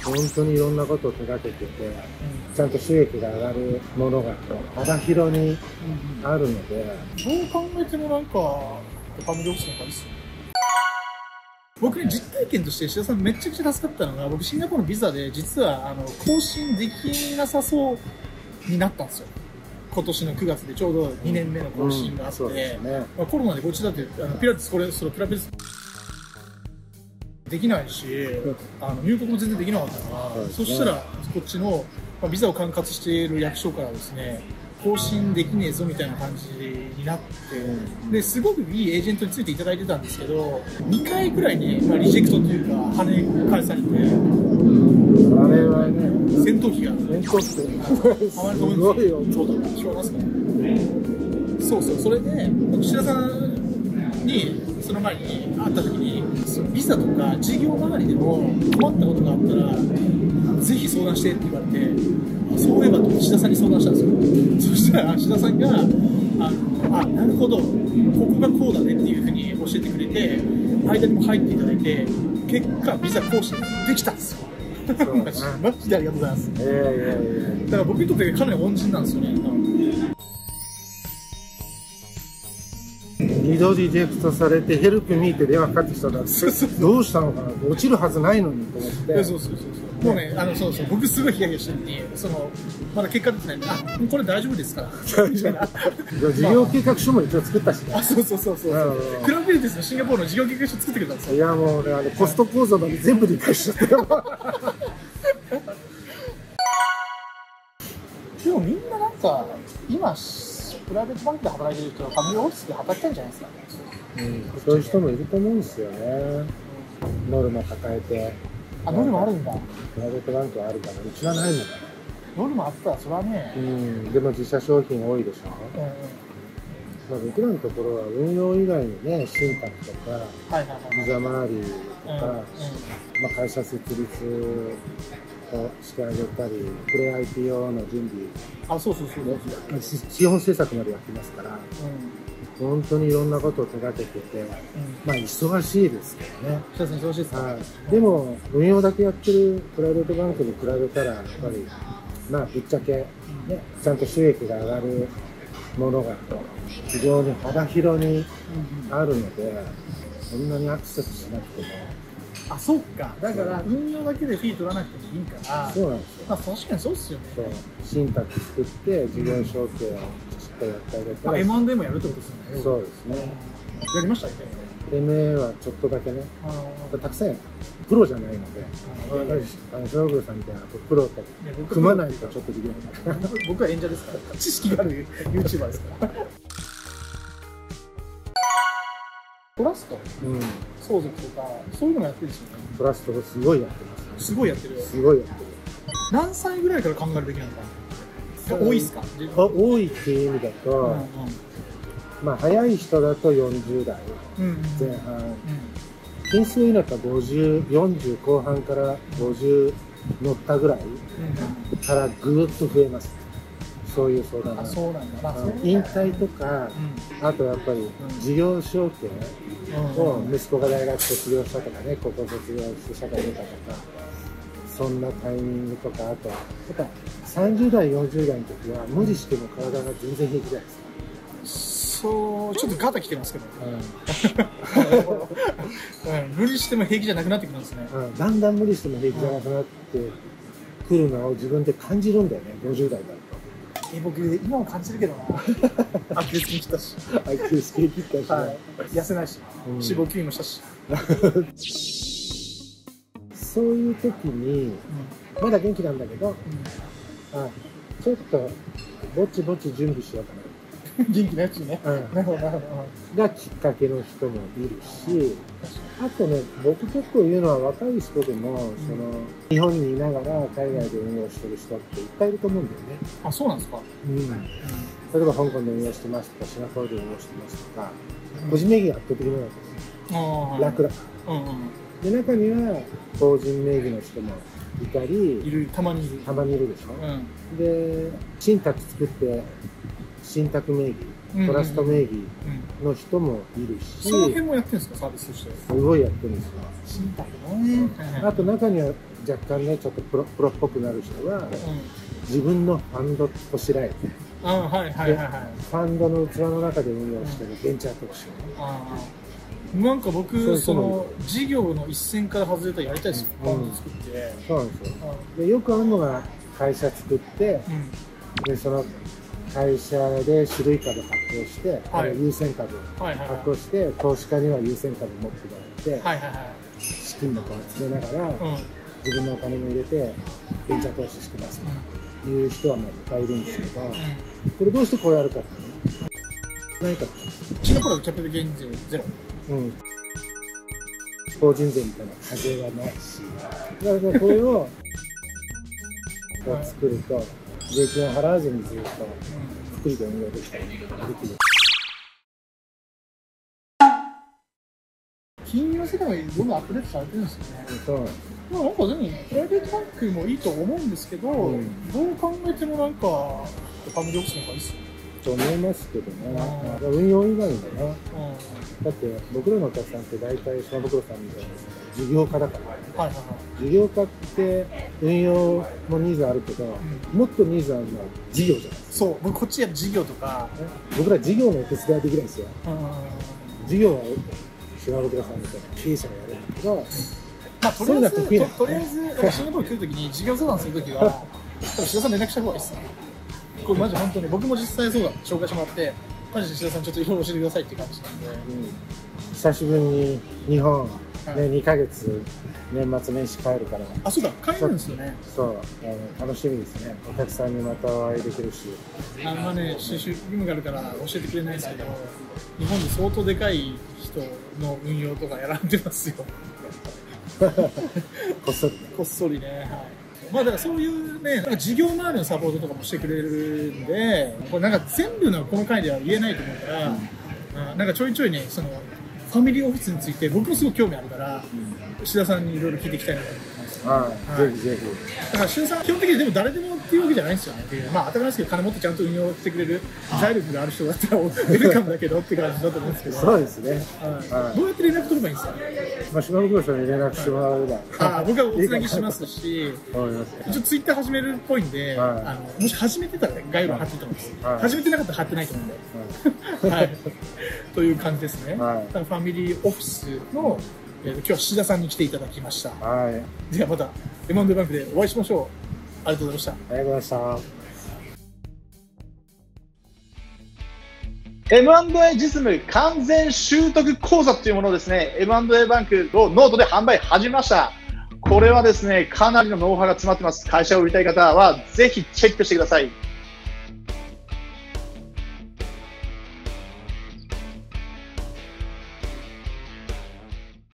本当にいろんなことを手掛けてて、ちゃんと収益が上がるものが幅広にあるので、 どう考えてもなんかファミリーオフィスの方がいいっすよね。僕ね、実体験として志田さんめちゃくちゃ助かったのが、僕シンガポールのビザで実は更新できなさそうになったんですよ。今年の9月でちょうど2年目の更新があって、コロナでこっちだってピラティスピラティスできないし、入国も全然できなかったから、そしたらこっちのビザを管轄している役所からですね、更新できねえぞみたいな感じになって、ですごくいいエージェントについていただいてたんですけど、2回くらいにリジェクトというか跳ね返されて、 あれはね、 戦闘機がすごいよ、 ちょうど聞こえますか？そうそう、それで志田さんにその前に会った時に、ビザとか事業周りでも困ったことがあったらぜひ相談してって言われて、そういえばと志田さんに相談したんですよ。そしたら志田さんがなるほど、ここがこうだねっていうふうに教えてくれて、間にも入っていただいて、結果ビザ更新できたんですよ。マジでありがとうございます。だから僕にとってかなり恩人なんですよね。 2度リジェクトされてヘルプミーって電話かかってきたら、どうしたのかな、落ちるはずないのにと思って。 もうね、僕すごいヒヤヒヤしてるのに、まだ結果出てないんで、これ大丈夫ですから事業計画書も一応作ったしね。 クラブビルティスのシンガポールの事業計画書作ってくれたんですよ。 いやもうね、コスト構造まで全部理解しちゃったよでもみんななんか今プライベートバンクで働いてる人はファミリーオフィスで働きたいんじゃないですか。 そういう人もいると思うんですよね。ノルマ抱えて。 ノルマあるんだ。 プライベートバンクはあるから、うちはないもんね。 ノルマあったらそれはね。 でも自社商品多いでしょ。僕らのところは運用以外にね、信託とかビザ周りとか、会社設立をしてあげたり、プレ IPO の準備、基本政策までやってますから、本当にいろんなことを手掛けてて、忙しいですけどね。 忙しいですか。 でも運用だけやってるプライベートバンクに比べたら、やっぱりぶっちゃけ、ちゃんと収益が上がるものが非常に幅広にあるので、そんなにアクセスしなくても。 そっか。だから運用だけでフィー取らなくてもいいから。 そうなんですよ。 確かにそうですよね。 信託作って事業承継をきちっとやってあげたら。 M&A もやるってことですよね。 そうですね。 やりましたね。 MA はちょっとだけね。たくさんプロじゃないので、やっぱり小黒さんみたいなプロと組まないとちょっとできない。 僕は演者ですから。知識がある YouTuber ですから。トラスト、相続とかそういうのもやってるんですよね。 トラストすごいやってます。 すごいやってる。 すごいやってる。 何歳ぐらいから考えるべきなのか。多いですか。 多いっていう意味だと、早い人だと40代前半、品数いいのだと40後半から50乗ったぐらいからぐーっと増えます。そういう相談が。引退とか、あとやっぱり事業承継を息子が大学卒業したとかね、高校卒業して社会出たとか、そんなタイミングとか、あとやっぱ30代40代の時は無理しても体が全然平気じゃないですか。 ちょっとガタきてますけど、無理しても平気じゃなくなってくるんですね。 だんだん無理しても平気じゃなくなってくるのを自分で感じるんだよね、50代だと。 僕今も感じるけどな。アキレス腱切ったし、 アキレス腱切ったし、 痩せないし、脂肪吸引もしたし。 そういう時にまだ元気なんだけど、ちょっとぼちぼち準備しようかな。 元気なやつね。 がきっかけの人もいるし、あとね、僕結構言うのは、若い人でも日本にいながら海外で運用してる人っていっぱいいると思うんだよね。 そうなんですか。 例えば香港で運用してますとか、シンガポールで運用してますとか、個人名義が圧倒的なわけですよ。楽だから。で、中には法人名義の人もいたり、 たまにいるでしょ。で、信託作って信託名義、トラスト名義の人もいるし、 その辺もやってるんですか、サービスとして。 すごいやってるんですよ。 信託ね。 あと中には若干ね、ちょっとプロっぽくなる人は、自分のファンドをこしらえて、ファンドの器の中で運用してるベンチャー投資をね。 なんか僕、その事業の一線から外れたらやりたいですよ、ファンド作って。 そうなんですよ。で、よくあるのが会社作って、で、その会社で種類株発行して、優先株発行して、投資家には優先株持ってもらって、資金の集めながら、自分のお金も入れて、ベンチャー投資してますという人はまあいっぱいいるんですけど、これどうしてこうやるかって何かシンガポールはキャピタルゲイン税ゼロ。 法人税みたいな課税はないし、だからこれを作ると、税金を払わずにずっと福利で運用できたりできる。 金融世界がどんどんアップデートされてるんですよね。 そうなんです。 まあなんかでもプライベートバンクもいいと思うんですけど、どう考えてもなんかファミリーオフィスの方がいいっすよね。 と思いますけどね。運用以外にもね。だって僕らのお客さんって大体島袋さんみたいな事業家だから。事業家って運用のニーズあるけど、もっとニーズあるのは事業じゃないですか。 そう、僕こっちや事業とか。 僕ら事業の手伝いはできないんですよ。事業は島袋さんみたいな経営者がやるんだけど、 まあとりあえずシンガポール来るときに事業相談するときは、多分志田さん連絡した方がいいですね。これマジ本当に僕も実際そうだ紹介してもらって、マジで志田さんちょっといろいろ教えてくださいっていう感じなんで。 久しぶりに日本ね2ヶ月年末年始帰るから。 あ、そうだ帰るんですよね。 そう、楽しみですね。お客さんにまたお会いできるし。 まあね、収集義務があるから教えてくれないですけど、日本で相当でかい人の運用とかやられてますよ。 こっそりね。まあだからそういうね、なんか事業周りのサポートとかもしてくれるんで、これなんか全部のこの回では言えないと思うから、なんかちょいちょいね、そのファミリーオフィスについて僕もすごい興味あるから、志田さんにいろいろ聞いていきたいなと思ってます。 ぜひぜひ。 だから志田さん基本的にでも誰でもっていうわけじゃないんですよね。まあ当たり前ですけど、金持ってちゃんと運用してくれる財力がある人だったらウェルカムだけどって感じだと思うんですけど。 そうですね。 どうやって連絡取ればいいんですか。 まあ島袋さんに連絡してもらえば。 僕はおつなぎしますし、一応ツイッター始めるっぽいんで、もし始めてたら概要欄貼ってると思います。始めてなかったら貼ってないと思うんで。はい。という感じですね。ファミリーオフィスの今日は志田さんに来ていただきました。ではまた M&A バンクでお会いしましょう。ありがとうございました。 ありがとうございました。 M&A 実務完全習得講座というものをですね、M&A バンクをノートで販売始めました。これはですね、かなりのノウハウが詰まってます。会社を売りたい方はぜひチェックしてください。